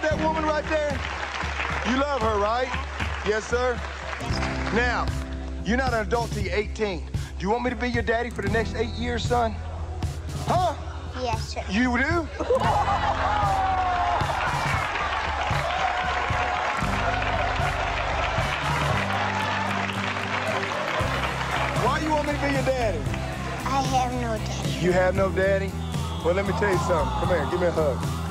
love that woman right there? You love her, right? Yes, sir? Now, you're not an adult till you're 18. Do you want me to be your daddy for the next 8 years, son? Huh? Yes, sir. You do? Why you want me to be your daddy? I have no daddy. You have no daddy? Well, let me tell you something. Come here, give me a hug.